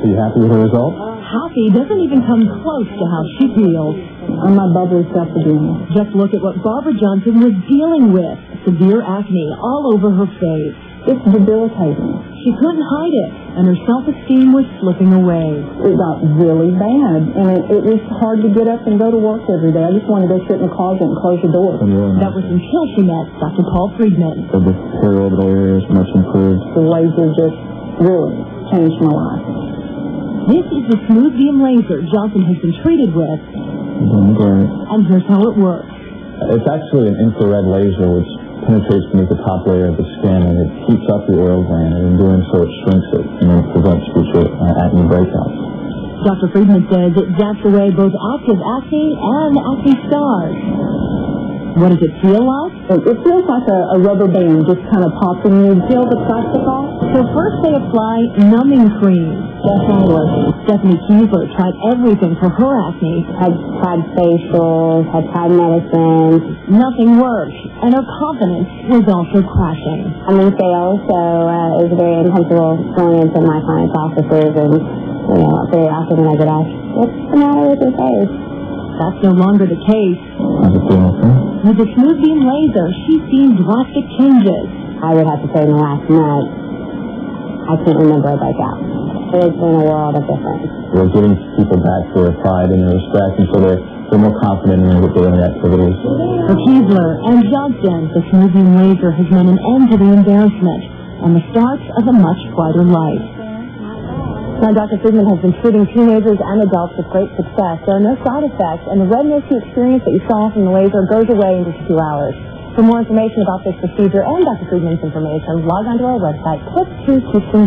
Are you happy with the result? Happy doesn't even come close to how she feels. I'm my bubbly self again. Just look at what Barbara Johnson was dealing with. Severe acne all over her face. It's debilitating. She couldn't hide it, and her self-esteem was slipping away. It got really bad, and it was hard to get up and go to work every day. I just wanted to go sit in the closet and close the door. That was until she met Dr. Paul Friedman. So the periorbital area is much improved. The laser just really changed my life. This is the smooth beam laser Johnson has been treated with. Great. And here's how it works. It's actually an infrared laser which penetrates beneath the top layer of the skin, and it heats up the oil gland, and in doing so it shrinks it and then prevents future acne breakouts. Dr. Friedman says it zaps away both active acne and acne scars. What does it feel like? It feels like a rubber band just kind of popping. You peel the plastic off. So first they apply numbing cream. Definitely. Stephanie Kiesler tried everything for her acne. Had tried facials, had tried medicine. Nothing worked, and her confidence was also crashing. I'm in sales, so it was very uncomfortable going into my clients' offices and, very often when I get asked, what's the matter with your face? That's no longer the case. With the smooth beam laser, she's seen drastic changes. I would have to say in the last month, I can't remember a breakout. It's been a world of difference. We're giving people back their pride and their respect, and so they're more confident in their daily activities. For Kiesler and Johnson, the smooth beam laser has meant an end to the embarrassment and the start of a much brighter life. Now, Dr. Friedman has been treating teenagers and adults with great success. There are no side effects, and the redness you experience that you saw from the laser goes away in just 2 hours. For more information about this procedure and Dr. Friedman's information, log on to our website, click to